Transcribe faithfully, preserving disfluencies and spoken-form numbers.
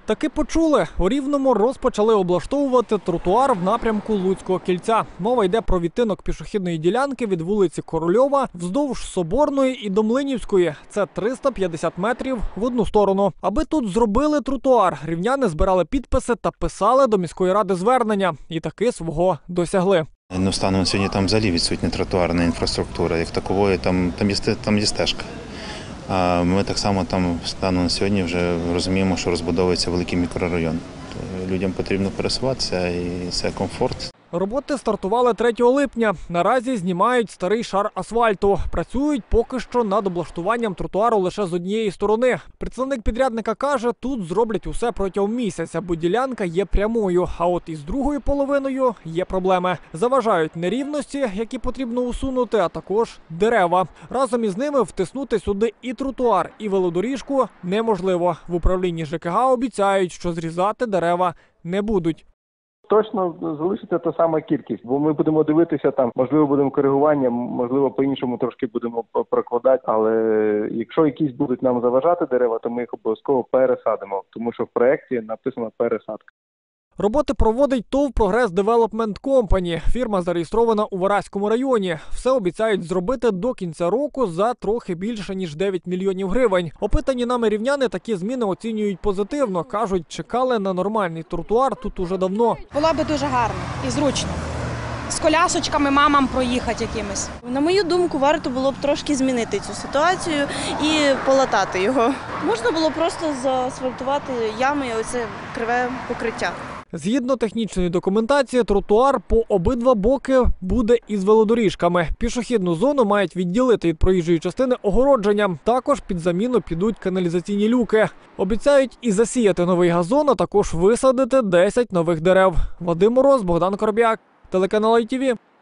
Таки почули. У Рівному розпочали облаштовувати тротуар в напрямку Луцького кільця. Мова йде про відтинок пішохідної ділянки від вулиці Корольова вздовж Соборної і до Млинівської. Це триста п'ятдесят метрів в одну сторону. Аби тут зробили тротуар, рівняни збирали підписи та писали до міської ради звернення. І таки свого досягли. Ну, станом на сьогодні там взагалі відсутня тротуарна інфраструктура. Як такової, там, там, є, там є стежка. А ми так само там станом на сьогодні вже розуміємо, що розбудовується великий мікрорайон. Людям потрібно пересуватися і це комфорт. Роботи стартували третього липня. Наразі знімають старий шар асфальту. Працюють поки що над облаштуванням тротуару лише з однієї сторони. Представник підрядника каже, тут зроблять усе протягом місяця, бо ділянка є прямою. А от із другою половиною є проблеми. Заважають нерівності, які потрібно усунути, а також дерева. Разом із ними втиснути сюди і тротуар, і велодоріжку неможливо. В управлінні ЖКГ обіцяють, що зрізати дерева не будуть. Точно залишиться та сама кількість, бо ми будемо дивитися там, можливо, будемо коригування, можливо, по-іншому трошки будемо прокладати, але якщо якісь будуть нам заважати дерева, то ми їх обов'язково пересадимо, тому що в проєкті написано пересадка. Роботи проводить ТОВ «Прогрес Девелопмент Компані». Фірма зареєстрована у Вараському районі. Все обіцяють зробити до кінця року за трохи більше, ніж дев'ять мільйонів гривень. Опитані нами рівняни такі зміни оцінюють позитивно. Кажуть, чекали на нормальний тротуар тут уже давно. Було би дуже гарно і зручно. З колясочками мамам проїхати якимось. На мою думку, варто було б трошки змінити цю ситуацію і полатати його. Можна було просто заасфальтувати ями і оце криве покриття. Згідно технічної документації, тротуар по обидва боки буде із велодоріжками. Пішохідну зону мають відділити від проїжджої частини огородженням. Також під заміну підуть каналізаційні люки. Обіцяють і засіяти новий газон, а також висадити десять нових дерев. Вадим Мороз, Богдан Короб'як, телеканал ай ті ві.